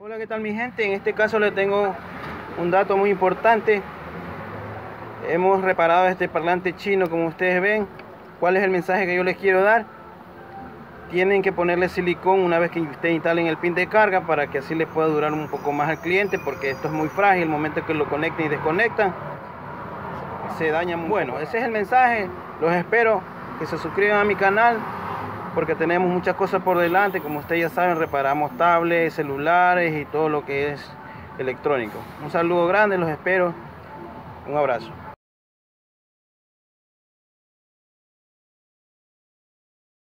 Hola, ¿qué tal mi gente? En este caso les tengo un dato muy importante. Hemos reparado este parlante chino, como ustedes ven. ¿Cuál es el mensaje que yo les quiero dar? Tienen que ponerle silicón una vez que ustedes instalen el pin de carga para que así les pueda durar un poco más al cliente, porque esto es muy frágil. El momento que lo conecten y desconectan se daña. Bueno, ese es el mensaje. Los espero que se suscriban a mi canal, porque tenemos muchas cosas por delante. Como ustedes ya saben, reparamos tablets, celulares y todo lo que es electrónico. Un saludo grande, los espero. Un abrazo.